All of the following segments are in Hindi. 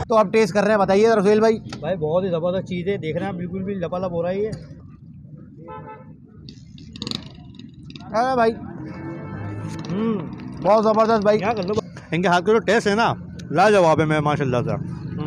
तो अब टेस्ट कर रहे हैं, बताइए रसूल भाई। भाई बहुत ही ज़बरदस्त चीज़ है, देख रहे हैं बिल्कुल भी लपालप हो रहा है ये। अरे भाई बहुत ज़बरदस्त भाई। क्या कर लो, इनके हाथ का जो टेस्ट है ना लाजवाब है। मैं माशाल्लाह से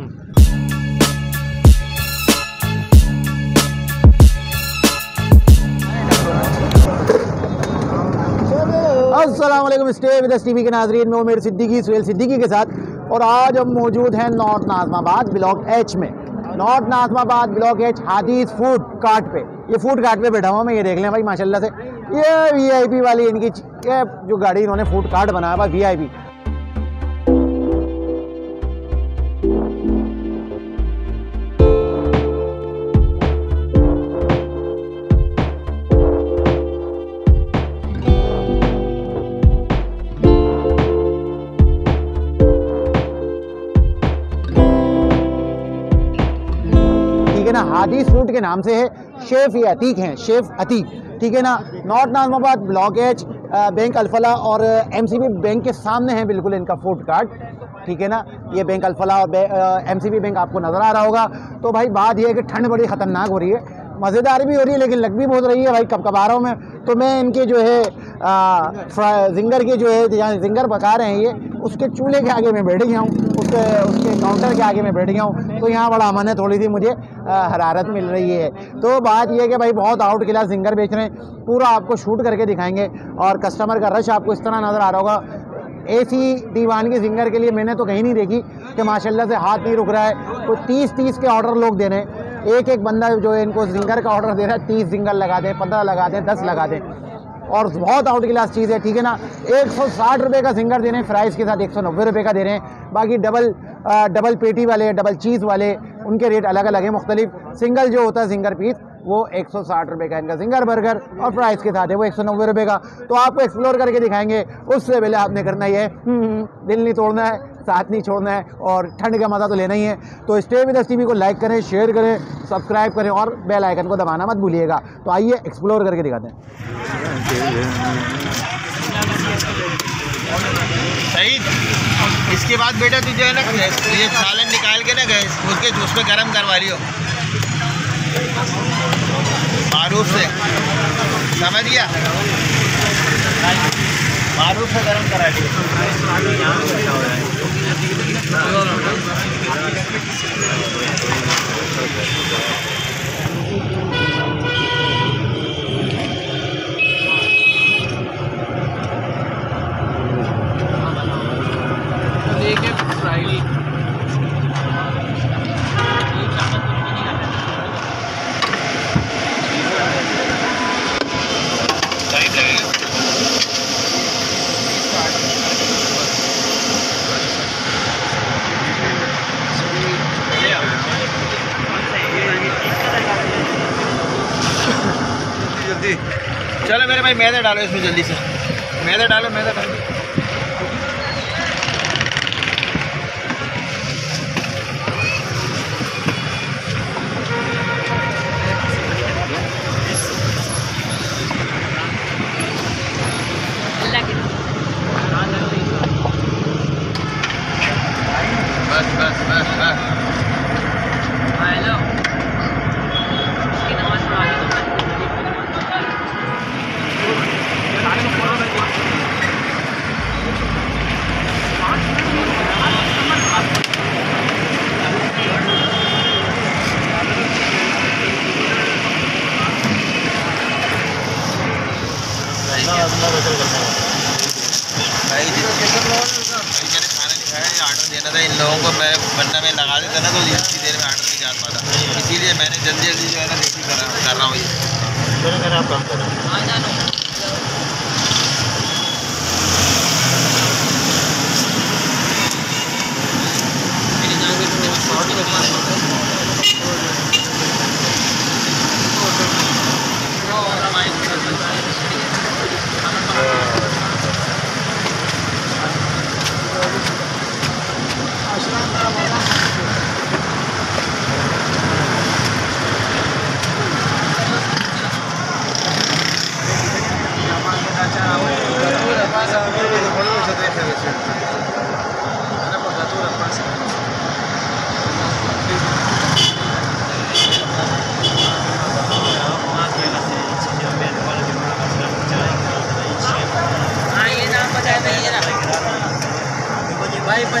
अस्सलाम वालेकुम, स्टे विद अस टीवी के नाजरीन में उमेर सिद्दीकी, सुहेल सिद्दीकी के साथ। और आज हम मौजूद हैं नॉर्थ नाज़िमाबाद ब्लॉक एच में। नॉर्थ नाज़िमाबाद ब्लॉक एच हादीस फूड कार्ट पे, ये फूड कार्ट पे बैठा हुआ मैं, ये देख लें भाई माशाल्लाह से। ये वीआईपी वाली इनकी ये जो गाड़ी इन्होंने फूड कार्ट बनाया हुआ वीआईपी। हादीस फूड के नाम से है, शेफ ये अतीक हैं, शेफ अतीक, ठीक है ना। North Nazimabad block H bank Alfalah और एमसीबी बैंक के सामने है बिल्कुल इनका फूड कार्ट, ठीक है ना। ये बैंक अल-फलाह और एमसीबी बैंक आपको नज़र आ रहा होगा। तो भाई बात ये है कि ठंड बड़ी ख़तरनाक हो रही है, मज़ेदार भी हो रही है, लेकिन लग भी बहुत रही है भाई। कब कब आ रहा हूँ मैं, तो मैं इनके जो है जिंगर के जो है जहाँ जिंगर पका रहे हैं ये, उसके चूल्हे के आगे मैं बैठ गया हूँ, उसके काउंटर के आगे मैं बैठ गया हूँ। तो यहाँ बड़ा अमन है, थोड़ी सी मुझे हरारत मिल रही है। तो बात यह है कि भाई बहुत आउट क्लास जिंगर बेच रहे हैं, पूरा आपको शूट करके दिखाएंगे। और कस्टमर का रश आपको इस तरह नज़र आ रहा होगा। ऐसी दीवानगी जिंगर के लिए मैंने तो कहीं नहीं देखी कि माशाल्लाह से हाथ नहीं रुक रहा है। तो 30-30 के ऑर्डर लोग दे रहे हैं, एक बंदा जो है इनको जिंगर का ऑर्डर दे रहा है, 30 जिंगर लगा दें, 15 लगा दें, 10 लगा दें। और बहुत आउट क्लास चीज़ है, ठीक है ना। 160 रुपये का जिंगर दे रहे हैं, फ्राइज़ के साथ 190 रुपये का दे रहे हैं। बाकी डबल पेटी वाले, डबल चीज़ वाले, उनके रेट अलग अलग है, मुख्तलिफ। सिंगल जो होता है जिंगर पीस वो 160 रुपये का इनका जिंगर बर्गर, और प्राइस के साथ है वो 190 रुपये का। तो आपको एक्सप्लोर करके दिखाएंगे। उससे पहले आपने करना ही है दिल नहीं तोड़ना है, साथ नहीं छोड़ना है, और ठंड का मज़ा तो लेना ही है। तो स्टे विद अस टीवी को लाइक करें, शेयर करें, सब्सक्राइब करें और बेल आइकन को दबाना मत भूलिएगा। तो आइए एक्सप्लोर करके दिखाते हैं। सही। इसके बाद बेटा तुझे है ना ये सालन निकाल के ना गैस उसमें गर्म करवा रही हो मारूफ से, समझ गया, मारूफ से गर्म करा दी। चलो मेरे भाई मैदा डालो इसमें, जल्दी से मैदा डालो, मैदा डालो। बस बस बस बस। हेलो भाई मैंने खाना नहीं खाया, ऑर्डर देना था इन लोगों को, मैं वरना मैं लगा देता ना तो इतनी देर में ऑर्डर नहीं जा पाता, इसीलिए मैंने जल्दी जल्दी जो है ना रेडी कर रहा हूँ ये। आप काम करो।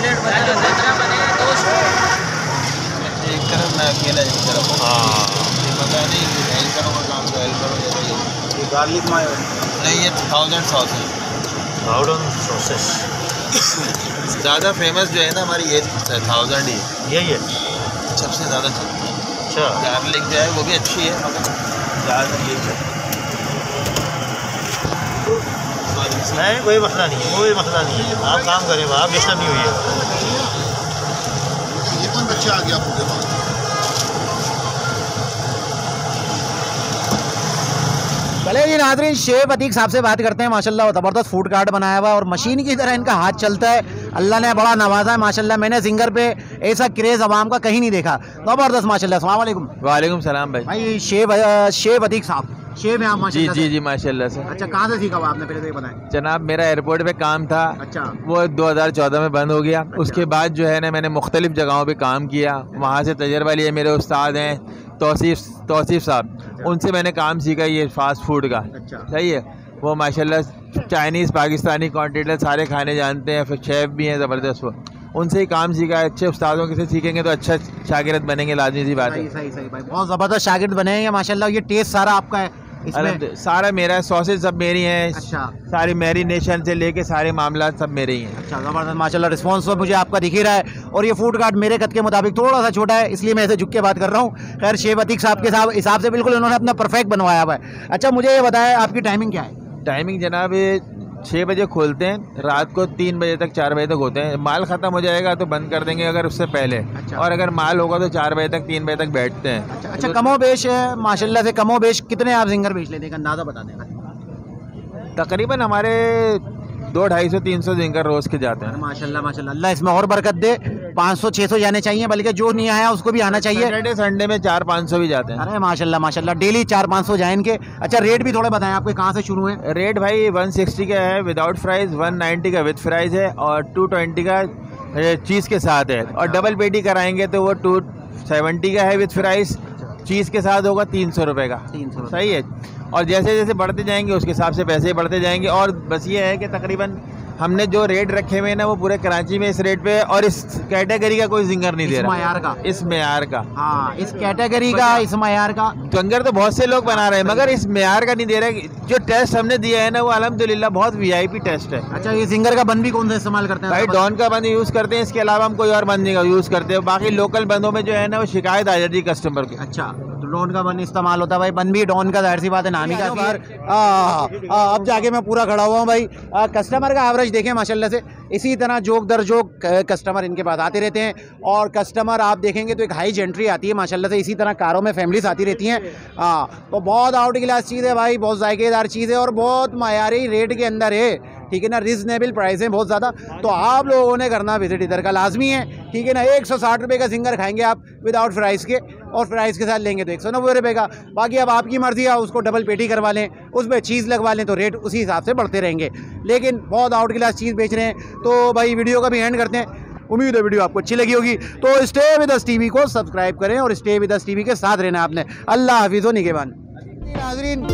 प्लेट बने 2 एक तरफ मैं अकेला एक तरफ हाँ पता नहीं हेल्प करूँगा काम तो हेल्प करो ये गार्लिक मायो नहीं ये 1000 सॉस है सॉसेस ज़्यादा फेमस जो है ना हमारी ये 1000 ही यही है सबसे ज़्यादा चलती है। अच्छा गार्लिक जो है वो भी अच्छी है मगर ज़्यादा ये नहीं कोई मसला नहीं है, कोई मसला नहीं है। आप काम करें, आप डिस्टर्ब नहीं हुई है। ये कौन बच्चा आ गया आपके पास? चले जी नाज़रीन, शेफ अतीक साहब से बात करते हैं। माशाल्लाह ज़बरदस्त फूड कार्ट बनाया हुआ है और मशीन की तरह इनका हाथ चलता है। अल्लाह ने बड़ा नवाजा है माशाल्लाह। मैंने जिंगर पे ऐसा क्रेज़ अवाम का कहीं नहीं देखा। ज़बरदस्त माशाल्लाह। अस्सलाम वालेकुम। वालेकुम सलाम भाई। भाई शेफ अतीक साहब, शेफ हैं आप जी माशाल्लाह जी से। जी माशाल्लाह से। अच्छा, कहाँ से सीखा हुआ आपने, पहले तो ये बताएं। जनाब मेरा एयरपोर्ट पे काम था, अच्छा वो 2014 में बंद हो गया। उसके बाद जो है ना मैंने मुख्तलिफ जगहों पे काम किया, वहाँ से तजर्बा लिया। मेरे उस्ताद हैं तौसीफ़ साहब, उनसे मैंने काम सीखा ये फास्ट फूड का। अच्छा सही है, वो माशाल्लाह चाइनीज़ पाकिस्तानी कॉन्टिनेंटल सारे खाने जानते हैं, फिर शेफ़ भी हैं ज़बरदस्त। वो उनसे ही काम सीखा है। अच्छे उस्तादों के से सीखेंगे तो अच्छा शागिर्द बनेंगे, लाजमी सी बात है। सही भाई, बहुत ज़बरदस्त शागिर्द बने हैं माशाल्लाह। ये टेस्ट सारा आपका है इसमें? सारा मेरा है, सॉसेज सब मेरी हैं। अच्छा, सारी मैरिनेशन से लेके सारे मामला सब मेरे ही हैं। अच्छा ज़बरदस्त माशाल्लाह। रिस्पॉन्स तो मुझे आपका दिख ही रहा है। और ये फूड कार्ट मेरे कद के मुताबिक थोड़ा सा छोटा है, इसलिए मैं ऐसे झुक के बात कर रहा हूँ। खैर शेफ अतीक साहब के हिसाब से बिल्कुल उन्होंने अपना परफेक्ट बनवाया हुआ है। अच्छा मुझे ये बताया आपकी टाइमिंग क्या है? टाइमिंग जनाब 6 बजे खोलते हैं, रात को 3 बजे तक 4 बजे तक होते हैं। माल ख़त्म हो जाएगा तो बंद कर देंगे अगर उससे पहले। अच्छा। और अगर माल होगा तो 4 बजे तक 3 बजे तक बैठते हैं। अच्छा कमो बेश माशाल्लाह से, कमो बेश कितने आप जिंगर बेच लेते हैं, अंदाज़ा बता दें। तकरीबन हमारे 200-250-300 जिंगर रोज़ के जाते हैं। माशाल्लाह माशाल्लाह, अल्लाह इसमें और बरकत दे। 500-600 जाने चाहिए, बल्कि जो नहीं आया उसको भी आना चाहिए। सैटरडे संडे में 400-500 भी जाते हैं। अरे माशाल्लाह माशाल्लाह, डेली 400-500 जाए इनके। अच्छा रेट भी थोड़े बताएं, आपके कहाँ से शुरू है? रेट भाई 160 का है विदाउट फ्राइज़, 190 का विद फ्राइज़ है और 220 का चीज़ के साथ है। और डबल पेटी कराएंगे तो वो 270 का है विद फ्राइज़, चीज़ के साथ होगा 300 रुपये का। 300 सही है। और जैसे जैसे बढ़ते जाएंगे उसके हिसाब से पैसे बढ़ते जाएंगे। और बस ये है कि तकरीबन हमने जो रेट रखे हुए हैं ना वो पूरे कराची में इस रेट पे, और इस कैटेगरी का कोई जिंगर नहीं दे रहा। मयार का, इस मेयार का, हाँ इस कैटेगरी का, इस मयार का जिंगर तो बहुत से लोग बना रहे हैं मगर इस मेयार का नहीं दे रहे। जो टेस्ट हमने दिया है ना वो अल्हम्दुलिल्लाह बहुत VIP टेस्ट है। अच्छा ये जिंगर का बन भी कौन सा इस्तेमाल करते हैं? भाई डॉन का बंद यूज़ करते हैं, इसके अलावा हम कोई और बंद नहीं यूज़ करते हैं। बाकी लोकल बंदों में जो है ना वो शिकायत आ जाती है कस्टमर की। अच्छा तो डॉन का बन इस्तेमाल होता है भाई, बन भी डॉन का, जाहिर सी बात है नाम ही का बाहर। अब जाके मैं पूरा खड़ा हुआ हूँ भाई। कस्टमर का एवरेज देखें माशाल्लाह से, इसी तरह जोक दर जोक कस्टमर इनके पास आते रहते हैं। और कस्टमर आप देखेंगे तो एक हाई जेंट्री आती है माशाल्लाह से, इसी तरह कारों में फैमिलीज आती रहती हैं। तो बहुत आउट क्लास चीज़ है भाई, बहुत जायकेदार चीज़ है और बहुत मायारी रेट के अंदर है। ठीक है ना, रिजनेबल प्राइस है बहुत ज़्यादा। तो आप लोगों ने करना विजिट इधर का लाजमी है। ठीक है ना, 160 रुपये का जिंगर खाएंगे आप विदाउट फ्राइज़ के, और फ्राइज़ के साथ लेंगे तो 190 रुपये का। बाकी अब आपकी मर्ज़ी है, उसको डबल पेटी करवा लें, उसमें चीज़ लगवा लें तो रेट उसी हिसाब से बढ़ते रहेंगे। लेकिन बहुत आउट क्लास चीज़ बेच रहे हैं। तो भाई वीडियो का भी एंड करते हैं। उम्मीद है वीडियो आपको अच्छी लगी होगी। तो स्टे विद अस टीवी को सब्सक्राइब करें और स्टे विद अस टीवी के साथ रहना आपने। अल्लाह हाफिज़ व निगहबान। नाज़रीन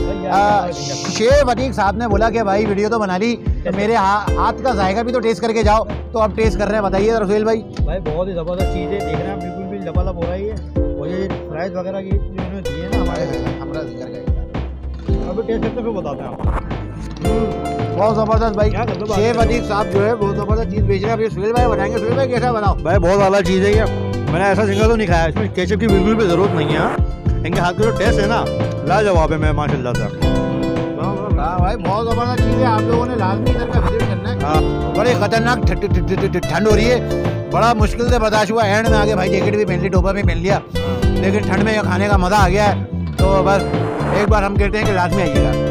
शेफ अतीक साहब ने बोला कि भाई वीडियो तो बना ली, तो मेरे हाथ का जायका भी तो टेस्ट करके जाओ। तो अब टेस्ट कर रहे हैं, बताइए रसूल भाई। भाई बहुत ही ज़बरदस्त चीज़ है, देख रहे हैं आप, बिल्कुल भी लबालब हो रही है। और ये फ्राइज़ वगैरह की जो इन्होंने दिए हैं ना हमारे, हमारा जिक्र करें अभी टेस्ट करके फिर बताते हैं आपको। बहुत ज़बरदस्त भाई। शेफ अतीक साहब जो है बहुत ज़बरदस्त चीज़ बेच रहे हैं। अभी सुहेल भाई बताएंगे। सुहेल भाई कैसा बनाओ? भाई बहुत वाला चीज़ है ये, मैंने ऐसा जिंगर तो नहीं खाया। इसमें केचप की बिल्कुल भी ज़रूरत नहीं है। इनके हाथ का जो टेस्ट है ना लाजवाब है। मैं माशाल्लाह से हाँ भाई बहुत ज़बरदस्त चीज़ है। आप लोगों ने लाजमी इधर का विजिट करना है। हाँ बड़े खतरनाक ठंड हो रही है, बड़ा मुश्किल से बर्दाश्त हुआ। एंड में आगे भाई जैकेट भी पहन ली, टोपा भी पहन लिया, लेकिन ठंड में खाने का मज़ा आ गया है। तो बस एक बार हम कहते हैं कि लाजमी आइएगा।